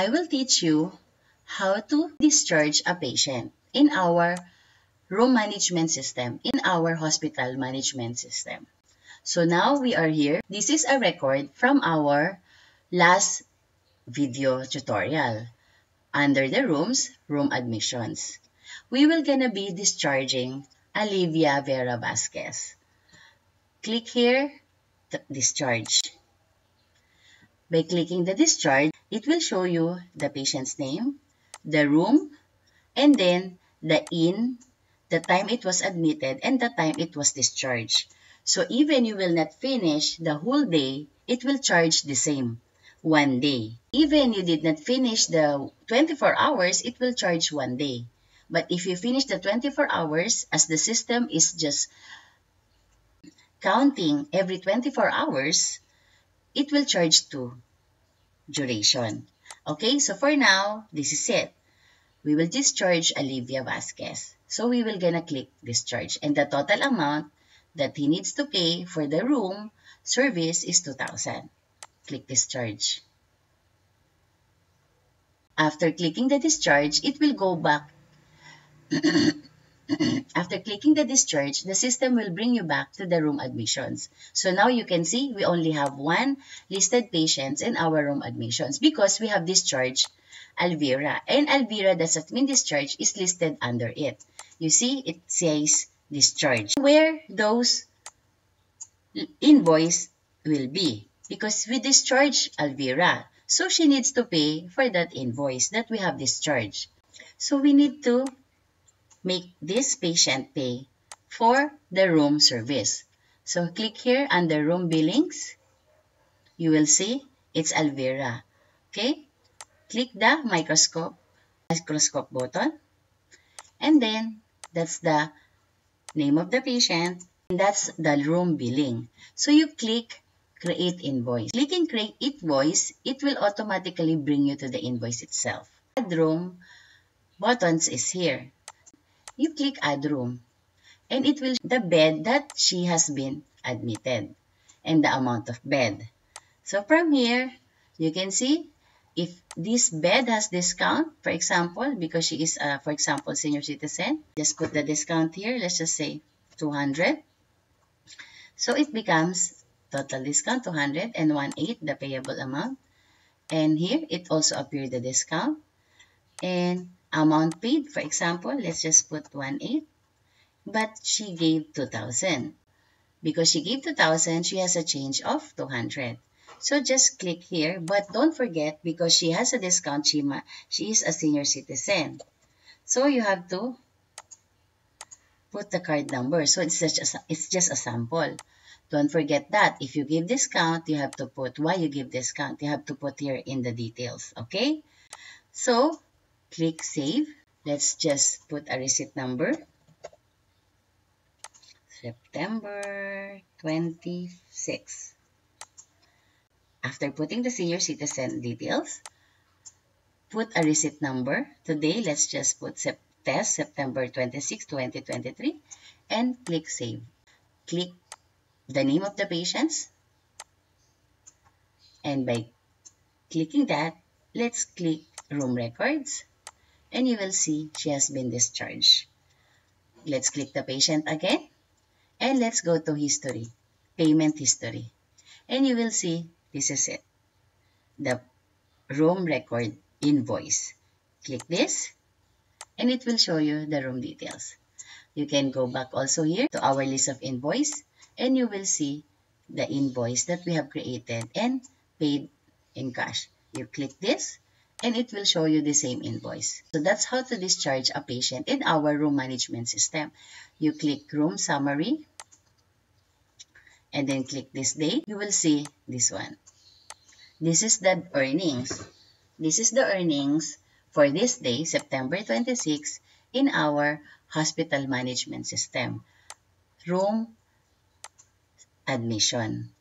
I will teach you how to discharge a patient in our room management system, in our hospital management system. So now we are here. This is a record from our last video tutorial under the rooms, room admissions. We will gonna be discharging Olivia Vera Vasquez. Click here, discharge. By clicking the discharge, it will show you the patient's name, the room, and then the time it was admitted, and the time it was discharged. So even you will not finish the whole day, it will charge the same, 1 day. Even you did not finish the 24 hours, it will charge 1 day. But if you finish the 24 hours, as the system is just counting every 24 hours, it will charge 2 duration. Okay, so for now, this is it. We will discharge Olivia Vasquez. So we will gonna click discharge, and the total amount that he needs to pay for the room service is 2,000. Click discharge. After clicking the discharge, it will go back. After clicking the discharge, the system will bring you back to the room admissions. So now you can see we only have 1 listed patients in our room admissions because we have discharged Alvira. And Alvira that has been discharged is listed under it. You see, it says discharge. Where those invoice will be, because we discharged Alvira. So she needs to pay for that invoice that we have discharged. So we need to make this patient pay for the room service. So click here under room billings. You will see it's Alvira. Okay? Click the microscope button, and then that's the name of the patient, and that's the room billing. So you click create invoice. Clicking create invoice, it will automatically bring you to the invoice itself. Add room buttons is here. You click add room, and it will show the bed that she has been admitted and the amount of bed. So from here, you can see if this bed has discount, for example, because she is, for example, senior citizen, just put the discount here. Let's just say 200. So it becomes total discount 200 and 1/8 the payable amount. And here it also appeared the discount. And amount paid, for example, let's just put 1/8. But she gave 2,000. Because she gave 2,000, she has a change of 200. So just click here, but don't forget, because she has a discount, she is a senior citizen. So you have to put the card number. So it's just a sample. Don't forget that if you give discount, you have to put why you give discount. You have to put here in the details, okay? So click save. Let's just put a receipt number. September 26. After putting the senior citizen details, put a receipt number. Today, let's just put test September 26, 2023, and click save. Click the name of the patients, and by clicking that, let's click room records, and you will see she has been discharged. Let's click the patient again, and let's go to history, payment history, and you will see this is it, the room record invoice. Click this, and it will show you the room details. You can go back also here to our list of invoice, and you will see the invoice that we have created and paid in cash. You click this, and it will show you the same invoice. So that's how to discharge a patient in our room management system. You click room summary, and then click this day. You will see this one. This is the earnings. This is the earnings for this day, September 26, in our hospital management system, room admission.